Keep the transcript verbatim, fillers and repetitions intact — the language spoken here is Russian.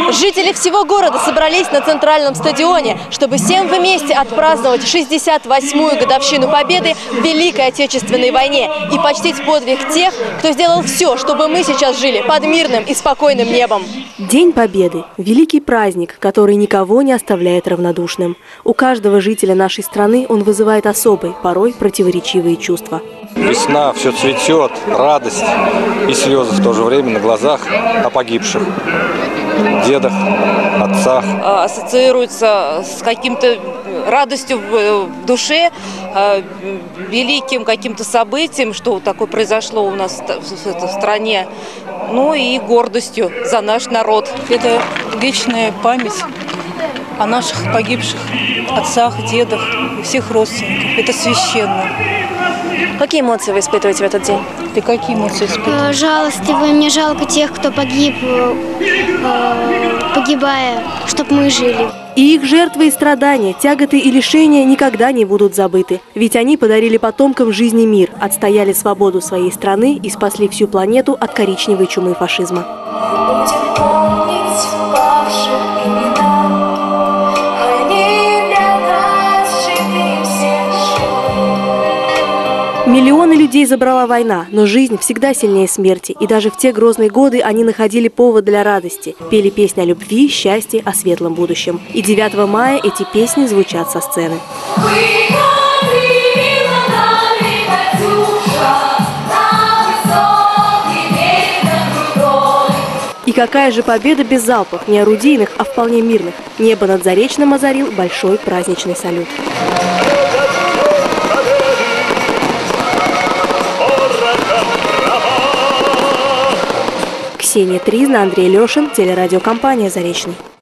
Жители всего города собрались на центральном стадионе, чтобы всем вместе отпраздновать шестьдесят восьмую годовщину Победы в Великой Отечественной войне и почтить подвиг тех, кто сделал все, чтобы мы сейчас жили под мирным и спокойным небом. День Победы – великий праздник, который никого не оставляет равнодушным. У каждого жителя нашей страны он вызывает особые, порой противоречивые чувства. Весна, все цветет, радость и слезы в то же время на глазах о погибших дедах, отцах. Ассоциируется с каким-то радостью в душе, великим каким-то событием, что такое произошло у нас в стране, ну и гордостью за наш народ. Это вечная память о наших погибших отцах, дедах и всех родственников. Это священно. Какие эмоции вы испытываете в этот день? Ты какие эмоции испытываешь? Жалостливо. Мне жалко тех, кто погиб, погибая, чтобы мы жили. И их жертвы и страдания, тяготы и лишения никогда не будут забыты. Ведь они подарили потомкам жизни мир, отстояли свободу своей страны и спасли всю планету от коричневой чумы фашизма. Миллионы людей забрала война, но жизнь всегда сильнее смерти. И даже в те грозные годы они находили повод для радости. Пели песни о любви, счастье, о светлом будущем. И девятого мая эти песни звучат со сцены. И какая же победа без залпов, не орудийных, а вполне мирных. Небо над Заречным озарил большой праздничный салют. Ксения Тризна, Андрей Лешин, телерадиокомпания «Заречный».